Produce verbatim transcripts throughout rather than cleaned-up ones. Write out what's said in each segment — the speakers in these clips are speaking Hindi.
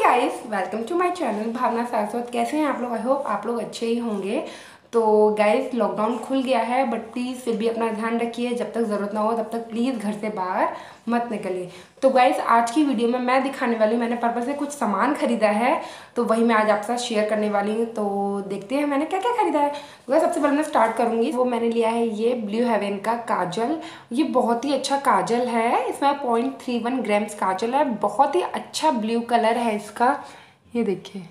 Guys, welcome to my channel Bhavna Saraswat. कैसे हैं आप लोग? आई होप आप लोग अच्छे ही होंगे। तो गाइस, लॉकडाउन खुल गया है बट प्लीज़ फिर भी अपना ध्यान रखिए। जब तक ज़रूरत ना हो तब तक प्लीज़ घर से बाहर मत निकलिए। तो गाइस, आज की वीडियो में मैं दिखाने वाली हूँ, मैंने पर्पल से कुछ सामान खरीदा है तो वही मैं आज आपके साथ शेयर करने वाली हूँ। तो देखते हैं मैंने क्या क्या खरीदा है। तो गाइस, सबसे पहले मैं स्टार्ट करूँगी। वो मैंने लिया है ये ब्लू हेवन का काजल। ये बहुत ही अच्छा काजल है, इसमें point three one grams kajal है। बहुत ही अच्छा ब्लू कलर है इसका, ये देखिए।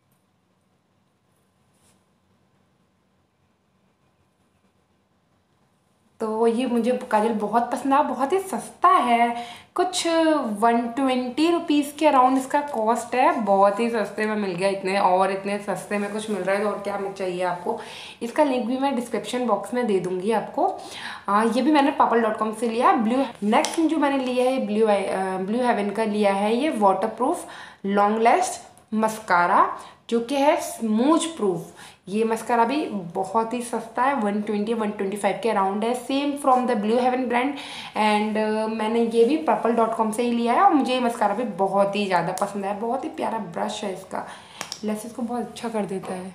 तो ये मुझे काजल बहुत पसंद आया, बहुत ही सस्ता है। कुछ वन ट्वेंटी रुपीज़ के अराउंड इसका कॉस्ट है। बहुत ही सस्ते में मिल गया, इतने और इतने सस्ते में कुछ मिल रहा है तो और क्या मिल चाहिए आपको। इसका लिंक भी मैं डिस्क्रिप्शन बॉक्स में दे दूंगी आपको। आ, ये भी मैंने पर्पल डॉट कॉम से लिया। ब्लू नेक्स्ट जो मैंने लिया है ब्लू ब्लू हेवन का लिया है, ये water proof long last mascara, जो कि है स्मूज प्रूफ। ये मस्कारा भी बहुत ही सस्ता है, one twenty one twenty five के अराउंड है, same from the blue heaven brand. And मैंने ये भी पर्पल डॉट कॉम से ही लिया है और मुझे ये मस्कारा भी बहुत ही ज़्यादा पसंद है। बहुत ही प्यारा ब्रश है इसका, लैसेस को बहुत अच्छा कर देता है।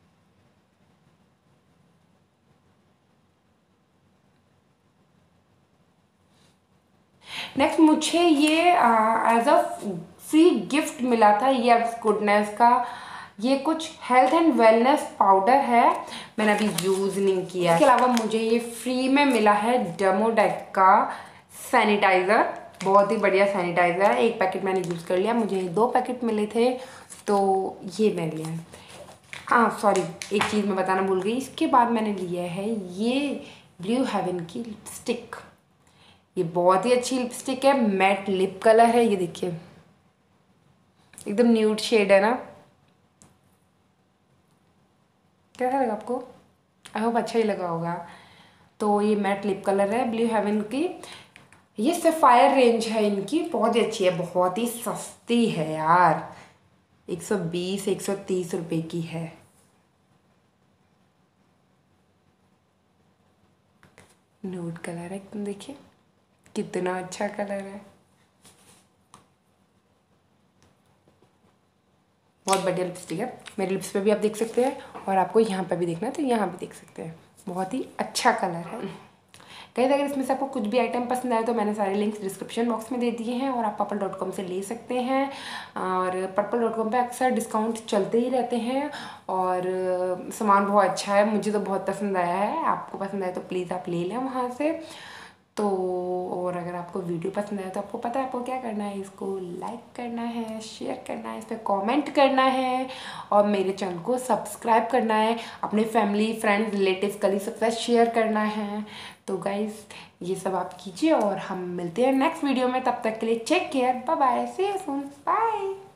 नेक्स्ट मुझे ये एज अ फ्री गिफ्ट मिला था, ये गुडनेस का ये कुछ हेल्थ एंड वेलनेस पाउडर है। मैंने अभी यूज़ नहीं किया। इसके अलावा मुझे ये फ्री में मिला है डेमोडेक का सैनिटाइज़र। बहुत ही बढ़िया सैनिटाइज़र है। एक पैकेट मैंने यूज़ कर लिया, मुझे दो पैकेट मिले थे तो ये मैं लिया। हाँ सॉरी, एक चीज़ मैं बताना भूल गई। इसके बाद मैंने लिया है ये ब्लू हेवन की लिपस्टिक। ये बहुत ही अच्छी लिपस्टिक है, मैट लिप कलर है। ये देखिए, एकदम न्यूड शेड है ना। कैसा लगा आपको? आई होप अच्छा ही लगा होगा। तो ये मैट लिप कलर है ब्लू हेवन की। ये सफायर रेंज है इनकी, बहुत ही अच्छी है, बहुत ही सस्ती है यार। एक सौ बीस एक सौ तीस रुपए की है। न्यूड कलर है एकदम, देखिए कितना अच्छा कलर है। बहुत बढ़िया लिपस्टिक है। मेरे लिप्स पे भी आप देख सकते हैं और आपको यहाँ पे भी देखना है तो यहाँ भी देख सकते हैं। बहुत ही अच्छा कलर है। कहीं अगर इसमें से आपको कुछ भी आइटम पसंद आए तो मैंने सारे लिंक्स डिस्क्रिप्शन बॉक्स में दे दिए हैं और आप पर्पल डॉट कॉम से ले सकते हैं। और पर्पल डॉट कॉम पर अक्सर डिस्काउंट चलते ही रहते हैं और सामान बहुत अच्छा है, मुझे तो बहुत पसंद आया है। आपको पसंद आए तो प्लीज़ आप ले लें वहाँ से। तो और अगर आपको वीडियो पसंद आए तो आपको पता है आपको क्या करना है, इसको लाइक करना है, शेयर करना है, इस पर कॉमेंट करना है और मेरे चैनल को सब्सक्राइब करना है। अपने फैमिली फ्रेंड्स रिलेटिव्स कलीग सबके साथ शेयर करना है। तो गाइज ये सब आप कीजिए और हम मिलते हैं नेक्स्ट वीडियो में। तब तक के लिए take care, bye bye, see you soon, bye.